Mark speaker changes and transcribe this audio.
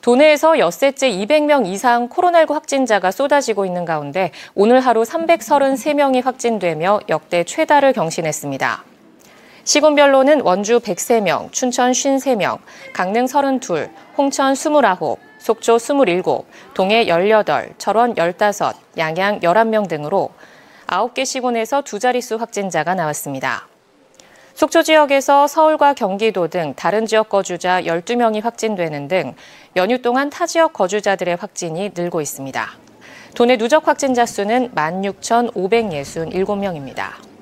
Speaker 1: 도내에서 엿새째 200명 이상 코로나19 확진자가 쏟아지고 있는 가운데 오늘 하루 333명이 확진되며 역대 최다를 경신했습니다. 시군별로는 원주 103명, 춘천 53명, 강릉 32, 홍천 29, 속초 27, 동해 18, 철원 15, 양양 11명 등으로 9개 시군에서 두 자릿수 확진자가 나왔습니다. 속초 지역에서 서울과 경기도 등 다른 지역 거주자 12명이 확진되는 등 연휴 동안 타 지역 거주자들의 확진이 늘고 있습니다. 도내 누적 확진자 수는 16,567명입니다.